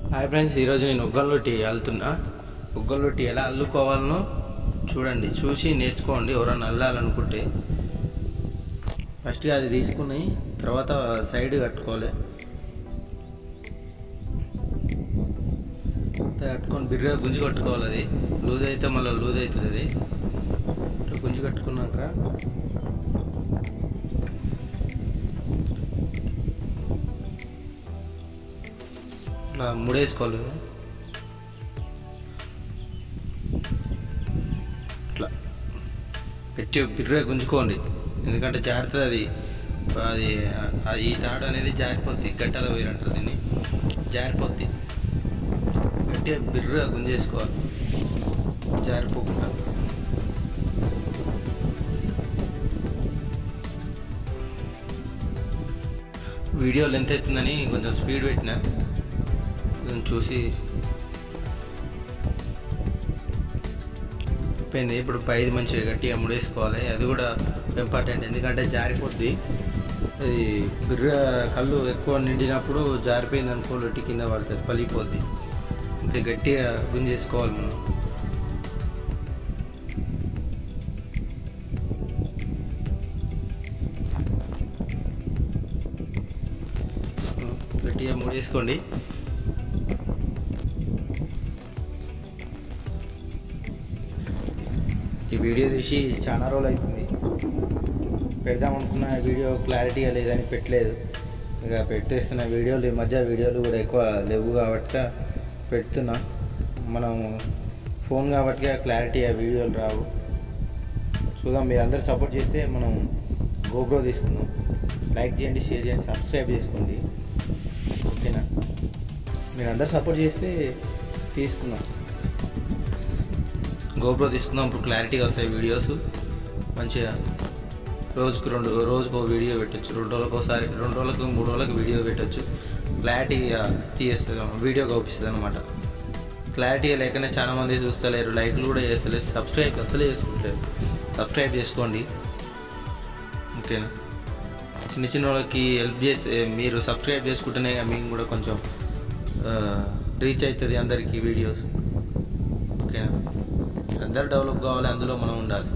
Hi friends, ఈరోజు నేను ఉగ్గల్లోటి అల్లుతున్నా. ఉగ్గల్లోటి ఎలా అల్లుకోవాలనో చూడండి, చూసి నేర్చుకోండి. ఎవరైనా అల్లాలనుకుంటే ఫస్ట్గా అది తీసుకుని తర్వాత సైడ్ కట్టుకోవాలి. కట్టుకొని బిర్రగా గుంజి కట్టుకోవాలి. అది లూజ్ అయితే మళ్ళీ లూజ్ అవుతుంది. అది గుంజి కట్టుకున్నాక ఇట్లా ముడేసుకోవాలి. ఇట్లా పెట్టి బిర్రగా గుంజుకోండి, ఎందుకంటే జాగ్రత్త. అది ఈ తాడు అనేది జారిపోద్ది, గట్టెల వేరు అంటారు దీన్ని, జారిపోద్ది. గట్టిగా బిర్రగా గుంజేసుకోవాలి, జారిపోకుండా. వీడియో లెంత్ అవుతుందని కొంచెం స్పీడ్ పెట్టిన, కొంచెం చూసి అయిపోయింది. ఇప్పుడు పైది మంచిగా గట్టిగా ముడేసుకోవాలి. అది కూడా ఇంపార్టెంట్, ఎందుకంటే జారిపోద్ది. అది బిర్ర కళ్ళు ఎక్కువ నిండినప్పుడు జారిపోయింది అనుకో, లొట్టి కింద పడుతుంది, పలిగిపోద్ది. ఇది గట్టిగా గుంజేసుకోవాలి మనం. గట్టిగా ముడేసుకోండి. ఈ వీడియో తీసి చాలా రోజులు అవుతుంది. పెడదాం అనుకున్న వీడియో క్లారిటీగా లేదని పెట్టలేదు. ఇక పెట్టేస్తున్న వీడియోలు, ఈ మధ్య వీడియోలు కూడా ఎక్కువ లేవు కాబట్టి పెడుతున్నా. మనం ఫోన్ కాబట్టి క్లారిటీ ఆ వీడియోలు రావు. చూద్దాం, మీరు అందరూ సపోర్ట్ చేస్తే మనం గోప్రో తీసుకుందాం. లైక్ చేయండి, షేర్ చేయండి, సబ్స్క్రైబ్ చేసుకోండి, ఓకేనా? మీరు అందరూ సపోర్ట్ చేస్తే తీసుకుందాం, గోప్రో తీసుకుందాం. ఇప్పుడు క్లారిటీగా వస్తాయి వీడియోస్ మంచిగా. రోజుకు వీడియో పెట్టచ్చు, 2 రోజులకు ఒకసారి, 2 రోజులకు 3 రోజులకు వీడియో పెట్టచ్చు. క్లారిటీగా తీస్తుంది, వీడియో కనిపిస్తుంది అనమాట. క్లారిటీగా లేకనే చాలామంది చూస్తలేరు, లైక్లు కూడా చేస్తలేరు, సబ్స్క్రైబ్ అసలే చేసుకుంటలేరు. సబ్స్క్రైబ్ చేసుకోండి, ఓకేనా? చిన్న వాళ్ళకి హెల్ప్ చేస్తే, మీరు సబ్స్క్రైబ్ చేసుకుంటేనే మీకు కూడా కొంచెం రీచ్ అవుతుంది అందరికీ వీడియోస్, ఓకేనా? అందరూ డెవలప్ కావాలి, అందులో మనం ఉండాలి.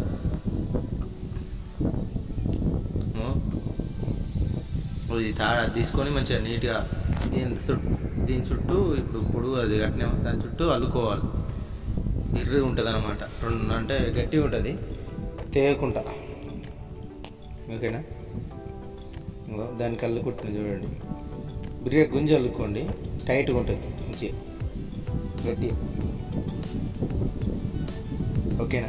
ఇది తీసుకొని మంచిగా నీట్గా దీని చుట్టూ ఇప్పుడు అది కట్టిన దాని చుట్టూ అల్లుకోవాలి. ఇర్రి ఉంటుంది అనమాట, అంటే గట్టిగా ఉంటుంది, తేయకుండా, ఓకేనా? దానికి అల్లుకుంటుంది చూడండి. బిర్యానీ గుంజి అల్లుకోండి, టైట్గా ఉంటుంది మంచిగా గట్టి, ఓకేనా?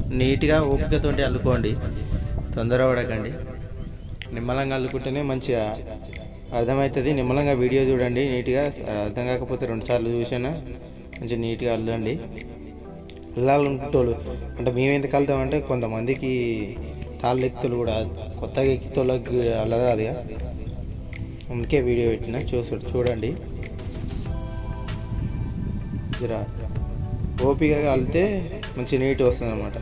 నీట్గా ఓపికతోటి అల్లుకోండి, తొందరపడకండి. నిమ్మలంగా అల్లుకుంటేనే మంచిగా అర్థమవుతుంది. నిమ్మలంగా వీడియో చూడండి, నీట్గా అర్థం కాకపోతే 2 సార్లు చూసినా మంచిగా నీట్గా అల్లండి. అల్లాలనుకుంటోళ్ళు అంటే మేము ఎందుకు వెళ్తామంటే కొంతమందికి తాళ్ళు ఎక్తులు కూడా కొత్తగా ఎక్కితోళ్ళకి అల్లరాదుగా, అందుకే వీడియో పెట్టిన చూడండి. జర ఓపికగా అల్లితే మంచి నీట్ వస్తుంది అన్నమాట.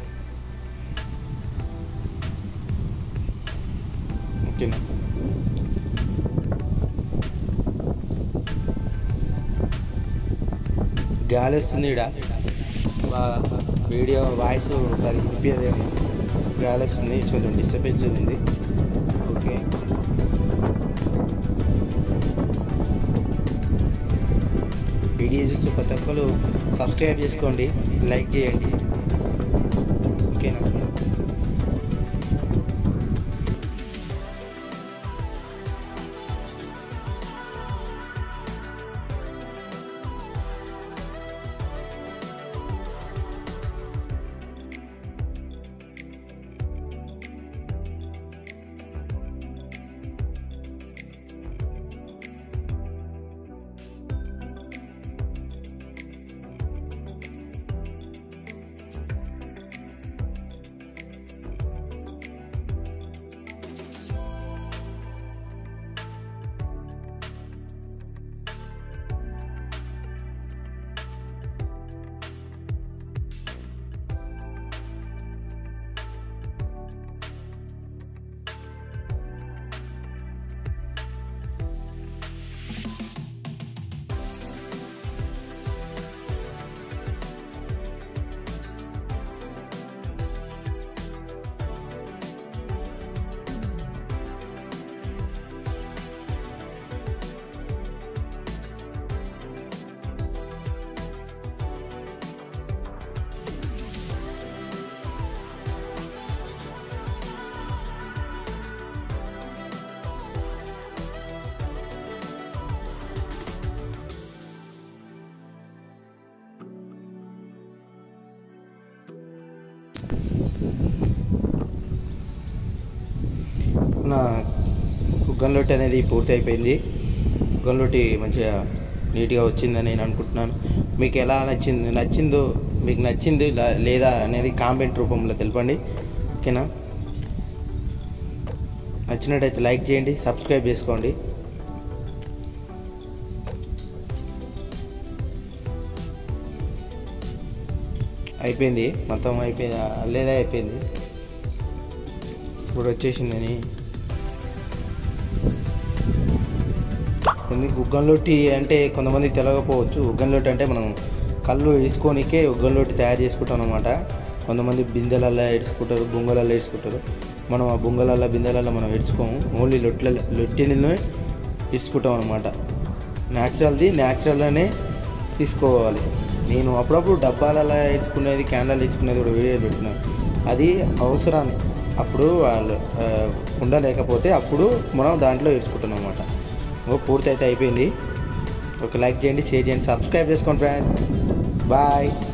ఓకేనా? గాలి వస్తుంది ఇక్కడ బాగా, వీడియో వాయిస్ ఒకసారి ఇప్పిదేమో, గాలి వస్తుంది, కొంచెం డిస్టర్బెన్స్ ఉంది. ఓకే, వీడియో చూసి ప్రతి ఒక్కరు సబ్స్క్రైబ్ చేసుకోండి, లైక్ చేయండి. ఓకేనా? నా గుగ్గన్ లొట్టి అనేది పూర్తి అయిపోయింది. గుగ్గన్ లొట్టి మంచిగా నీట్గా వచ్చిందని నేను అనుకుంటున్నాను. మీకు ఎలా నచ్చిందో మీకు నచ్చింది లేదా అనేది కామెంట్ రూపంలో తెలపండి. ఓకేనా? నచ్చినట్టయితే లైక్ చేయండి, సబ్స్క్రైబ్ చేసుకోండి. అయిపోయింది, మొత్తం అయిపోయింది, లేదా అయిపోయింది. ఇప్పుడు వచ్చేసిందని గుగ్గన్ లొట్టి అంటే కొంతమందికి తెలియకపోవచ్చు. గుగ్గన్ లొట్టి అంటే మనం కళ్ళు వేసుకోనికే గుగ్గన్ లొట్టి తయారు చేసుకుంటాం అన్నమాట. కొంతమంది బిందెలల్లో ఏడ్చుకుంటారు, బొంగలల్లో ఏడ్చుకుంటారు. మనం ఆ బొంగలల్లో బిందెలల్లో మనం ఏడ్చుకోము, ఓన్లీ లొట్టిని ఇసుకుంటాం అనమాట. న్యాచురల్గానే తీసుకోవాలి. నేను అప్పుడప్పుడు డబ్బాలలో ఇచ్చుకునేది, క్యాండల్ ఇచ్చుకునేది కూడా వీడియో పెట్టినాను. అది అవసరాన్ని, అప్పుడు వాళ్ళు కుండ లేకపోతే అప్పుడు మనం దాంట్లో ఇచ్చుకుంటున్నాం అనమాట. పూర్తి అయితే అయిపోయింది. ఒక లైక్ చేయండి, షేర్ చేయండి, సబ్స్క్రైబ్ చేసుకోండి ఫ్రెండ్స్. బాయ్.